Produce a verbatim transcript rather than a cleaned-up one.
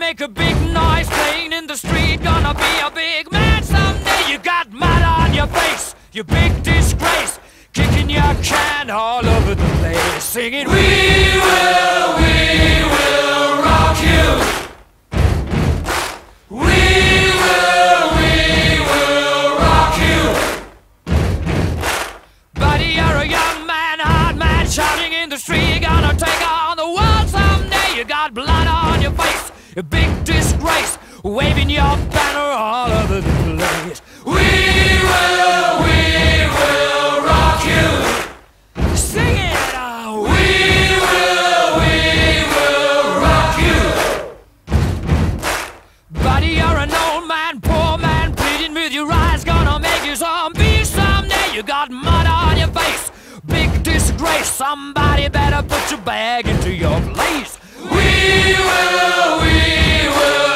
make a big noise playing in the street. Gonna be a big man someday. You got mud on your face, you big disgrace. Kicking your can all over the place, singing, we will, we will rock you. We will, we will rock you. Buddy, you're a young man, hard man, shouting in the street. You're gonna take on the world someday. You got blood on your face, a big disgrace, waving your banner all over the place. We will, we will rock you. Sing it, oh. We will, we will rock you. Buddy, you're an old man, poor man, pleading with your eyes. Gonna make you zombie someday. You got mud on your face, big disgrace. Somebody better put your bag into your place. We will, we will